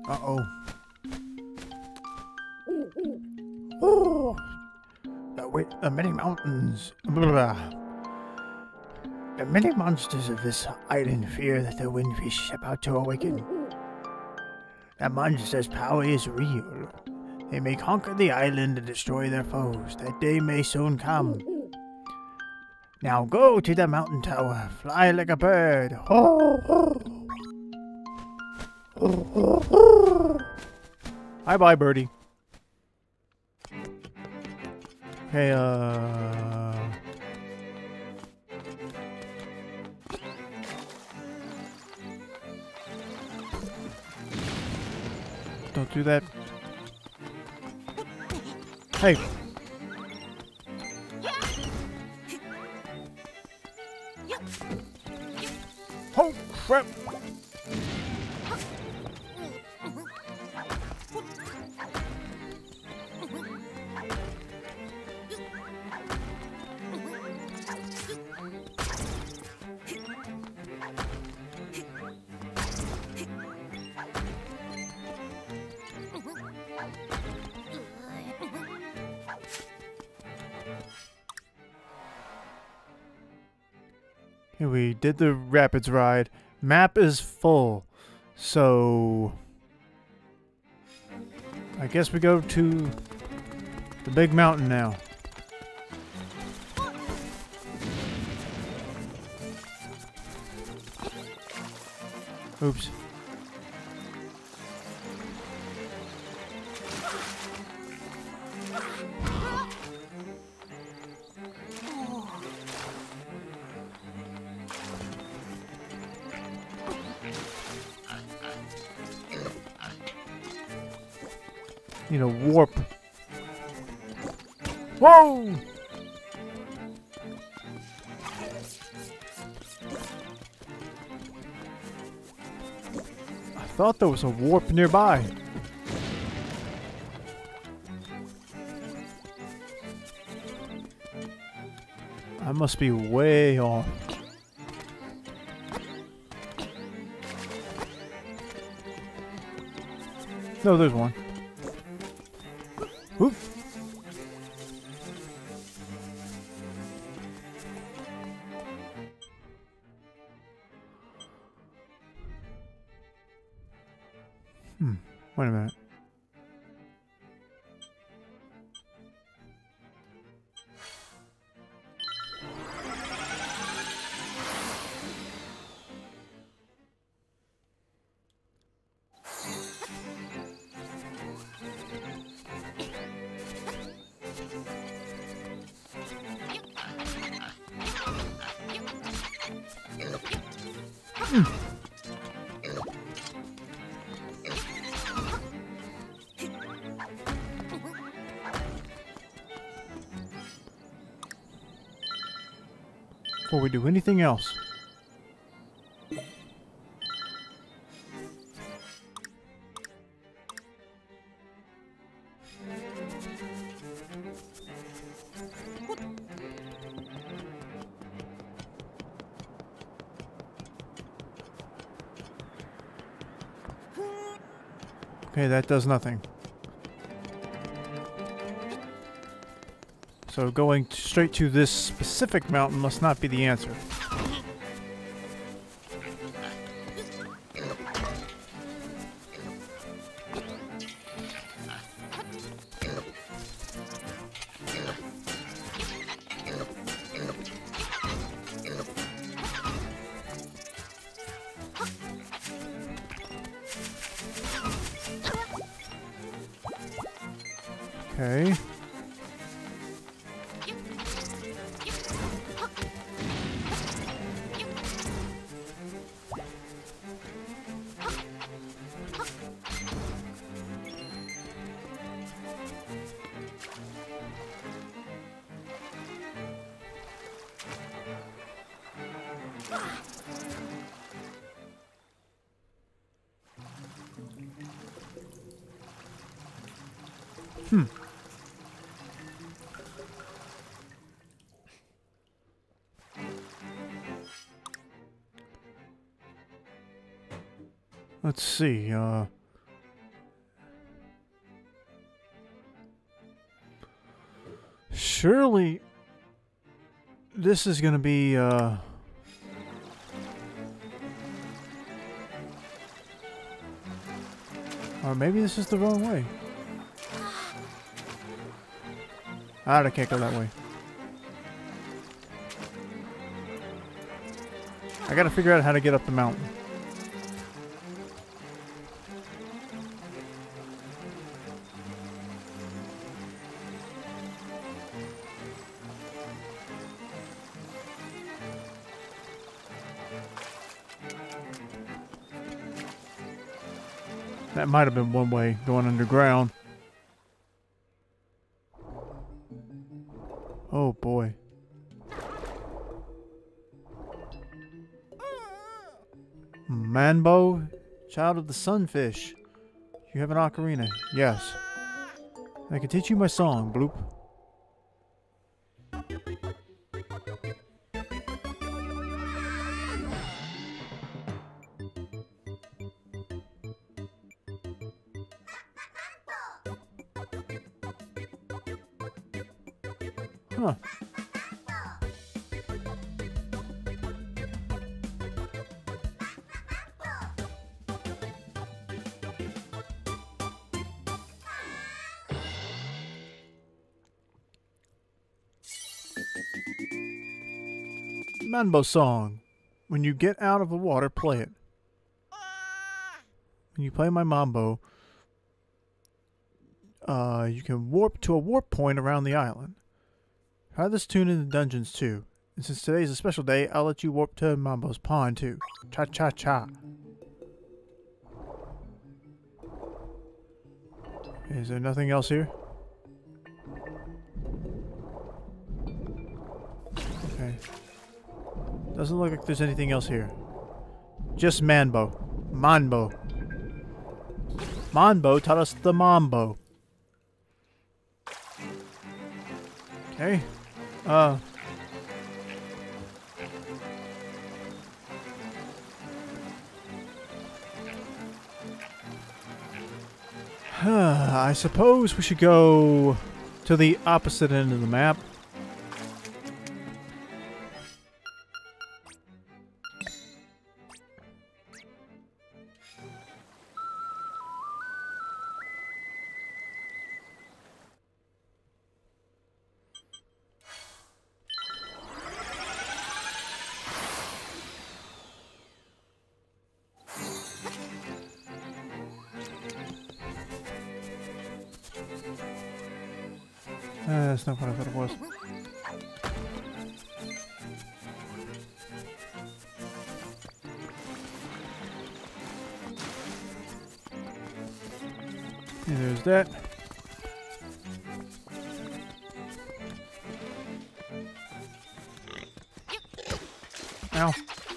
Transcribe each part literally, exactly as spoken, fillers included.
Uh-oh. Oh, the, wi the many mountains. Blah. The many monsters of this island fear that the windfish is about to awaken. The monsters' power is real. They may conquer the island and destroy their foes. That day may soon come. Now go to the mountain tower. Fly like a bird. Ho, ho. Ho, ho, ho. Bye-bye, birdie. Okay, uh... don't do that. Hey! Oh, crap! Okay, we did the rapids ride. Map is full. So I guess we go to the big mountain now. Oops. Need a warp. Whoa! I thought there was a warp nearby. I must be way off. No, there's one. Oop. Hmm. Wait a minute. Before we do anything else. Okay, that does nothing. So going straight to this specific mountain must not be the answer. Okay. Hmm. Let's see, uh... Surely this is gonna be uh or maybe this is the wrong way. Ah, I can't go that way. I gotta figure out how to get up the mountain. That might have been one way, going underground. Oh boy. Manbo, child of the sunfish. You have an ocarina. Yes. I can teach you my song, Bloop. Huh. Manbo song. When you get out of the water, play it. When you play my mambo, uh, you can warp to a warp point around the island. Try this tune in the dungeons too. And since today is a special day, I'll let you warp to Mambo's pond too. Cha cha cha. Is there nothing else here? Okay. Doesn't look like there's anything else here. Just Manbo. Manbo. Manbo taught us the mambo. Okay. Uh. I suppose we should go to the opposite end of the map. Uh, that's not what I thought it was. And there's that. Ow.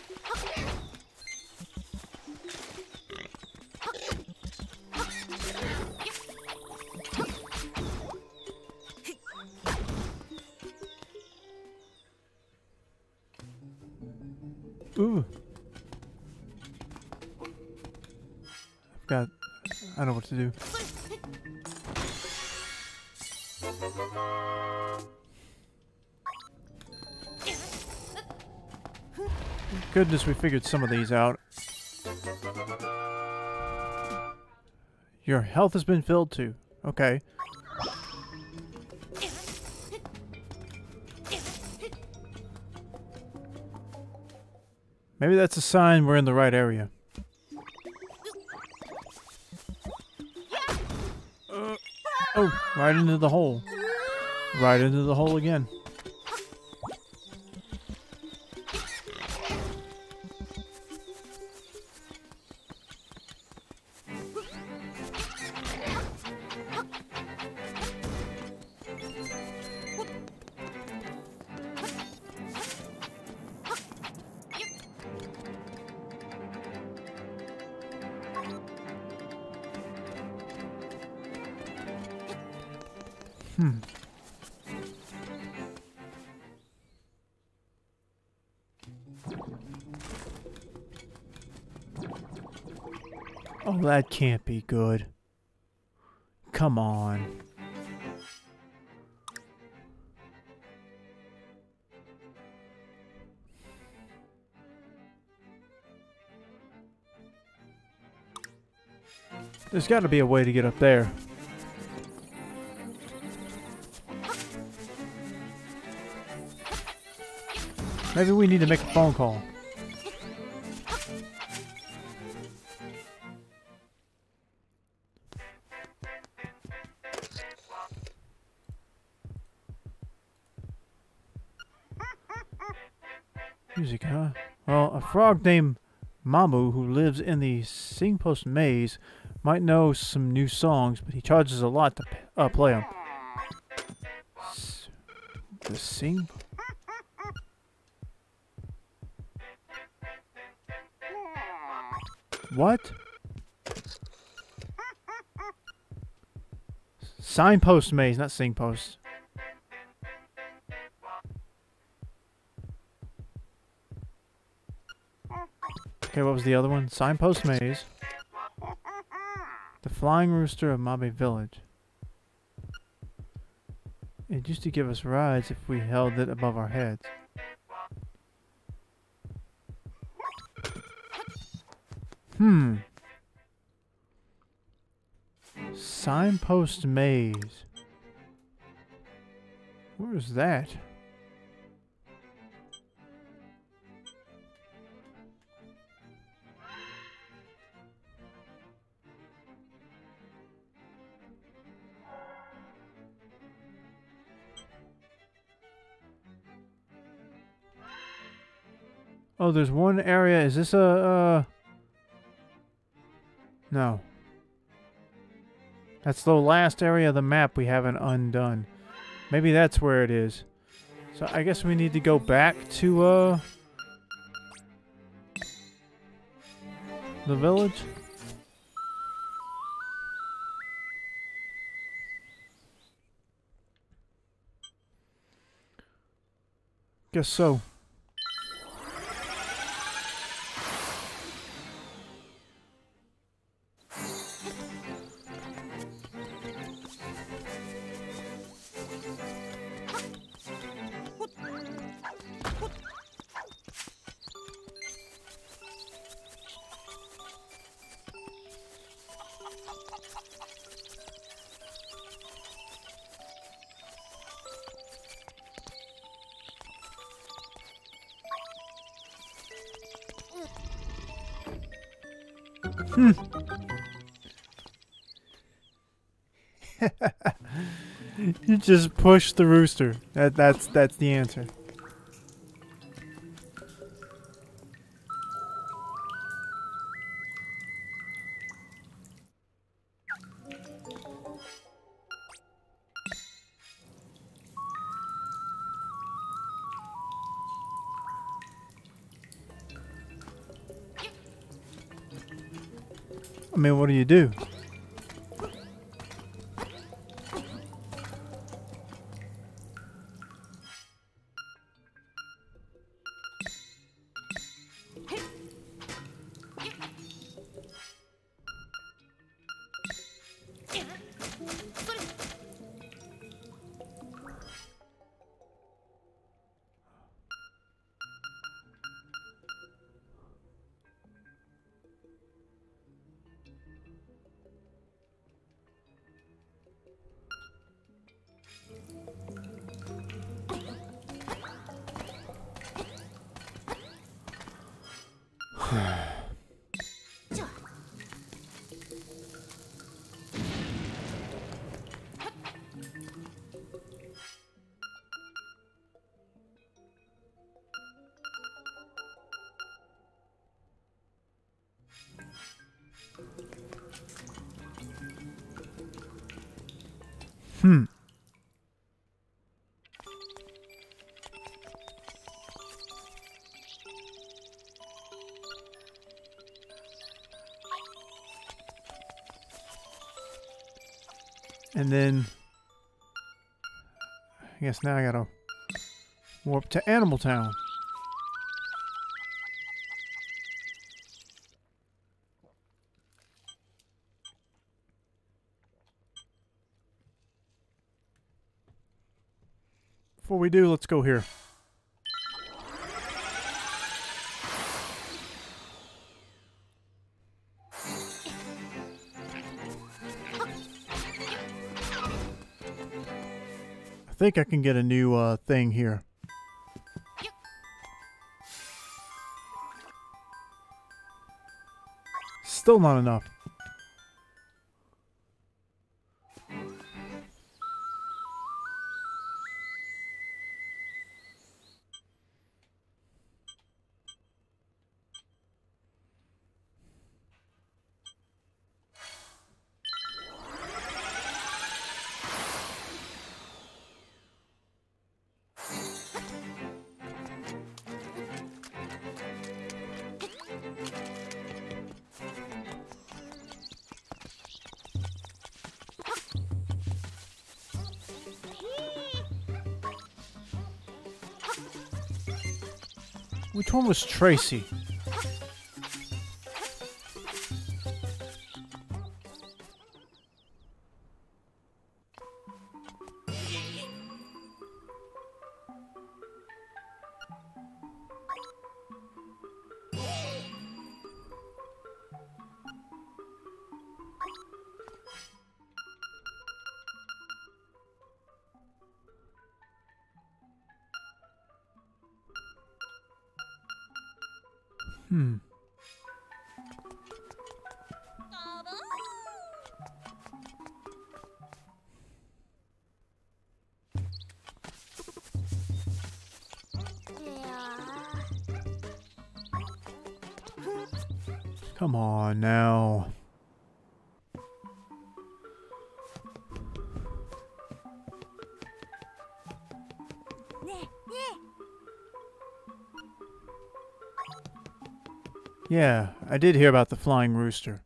Ooh. I've got... I know what to do. Goodness, we figured some of these out. Your health has been filled too. Okay. Maybe that's a sign we're in the right area. Uh, oh, right into the hole. Right into the hole again. Hmm. Oh, that can't be good. Come on. There's got to be a way to get up there. Maybe we need to make a phone call. Music, huh? Well, a frog named Mamu who lives in the Singpost maze might know some new songs, but he charges a lot to p uh, play them. S the Sing... What? Signpost maze, not Singpost. Okay, what was the other one? Signpost maze. The Flying Rooster of Mabe Village. It used to give us rides if we held it above our heads. Hmm. Signpost maze. Where is that? Oh, there's one area. Is this a, uh... No. That's the last area of the map we haven't undone. Maybe that's where it is. So I guess we need to go back to, uh... the village? Guess so. Hmm. You just push the rooster. That that's that's the answer. I mean, what do you do? Hmm. And then I guess now I gotta warp to Animal Town. Before we do, let's go here. think I can get a new uh, thing here. Still not enough. Which one was Tracy? Hmm. Come on now. Yeah, I did hear about the flying rooster.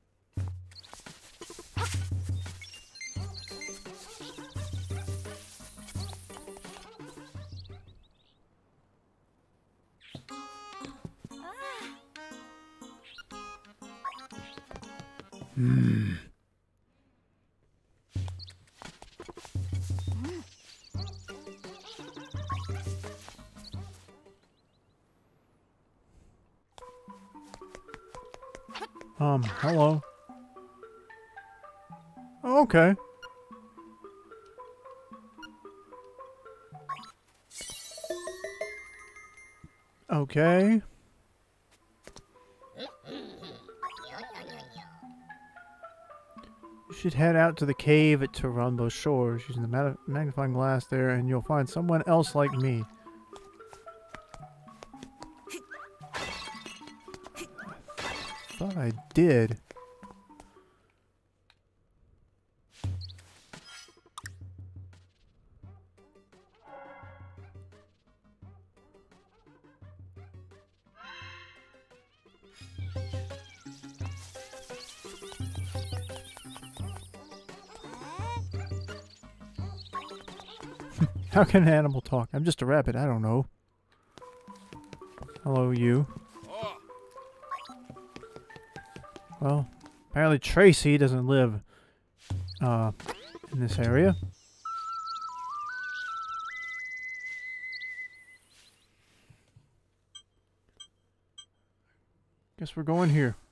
Hmm. Um, hello. Oh, okay. Okay. You should head out to the cave at Taranbo Shores using the mag magnifying glass there, and you'll find someone else like me. I thought I did. How can an animal talk? I'm just a rabbit. I don't know. Hello, you. Well, apparently Tracy doesn't live uh, in this area. Guess we're going here.